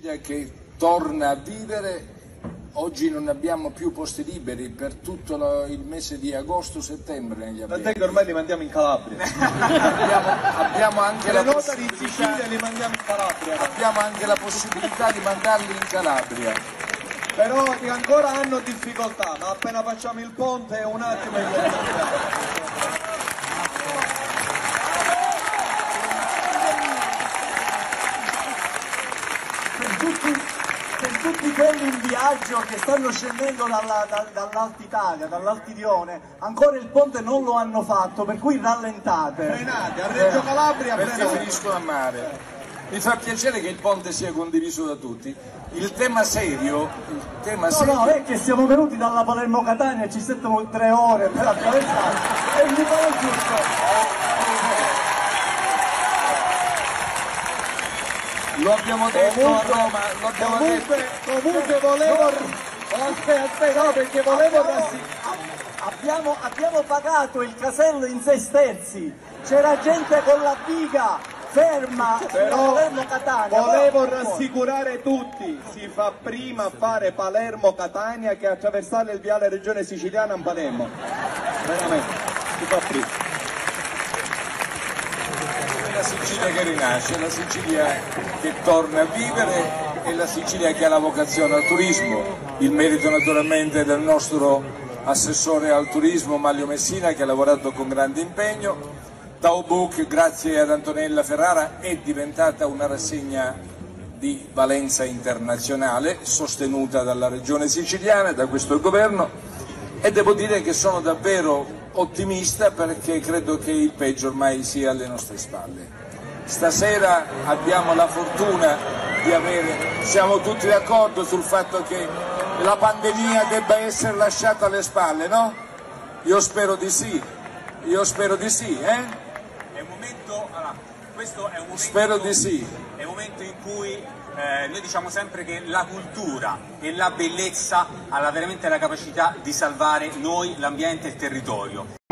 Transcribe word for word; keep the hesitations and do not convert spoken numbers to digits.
Sicilia che torna a vivere. Oggi non abbiamo più posti liberi per tutto lo, il mese di agosto-settembre negli Tant'è che ormai li mandiamo in Calabria. abbiamo, abbiamo anche le la notari in Sicilia li mandiamo in Calabria. Abbiamo anche la possibilità di mandarli in Calabria. Però che ancora hanno difficoltà, ma appena facciamo il ponte un attimo in per tutti, per tutti quelli in viaggio che stanno scendendo dalla, da, dall'Alta Italia, dall'Altidione, ancora il ponte non lo hanno fatto, per cui rallentate. Frenate, a Reggio Calabria perché frenate. finiscono a mare. Mi fa piacere che il ponte sia condiviso da tutti. Il tema serio, il tema No, serio... no, è che siamo venuti dalla Palermo-Catania e ci settono tre ore per attraversare e mi pare giusto. Lo abbiamo detto Comunque, a Roma, lo abbiamo comunque, detto. comunque volevo... Aspetta, aspetta, no, perché volevo... Abbiamo, abbiamo pagato il casello in sei sterzi, c'era gente con la biga ferma Però Palermo-Catania. volevo rassicurare tutti, si fa prima fare Palermo-Catania che attraversare il viale Regione Siciliana a Palermo. Veramente, si fa prima. È la Sicilia che rinasce, la Sicilia che torna a vivere, è la Sicilia che ha la vocazione al turismo, il merito naturalmente del nostro assessore al turismo Maglio Messina, che ha lavorato con grande impegno. Taubook, grazie ad Antonella Ferrara, è diventata una rassegna di valenza internazionale sostenuta dalla Regione Siciliana e da questo governo, e devo dire che sono davvero ottimista perché credo che il peggio ormai sia alle nostre spalle. Stasera abbiamo la fortuna di avere, siamo tutti d'accordo sul fatto che la pandemia debba essere lasciata alle spalle, no? Io spero di sì, io spero di sì, eh? È un momento, allora, questo è un momento, Spero di sì. È un momento in cui eh, noi diciamo sempre che la cultura e la bellezza ha veramente la capacità di salvare noi, l'ambiente e il territorio.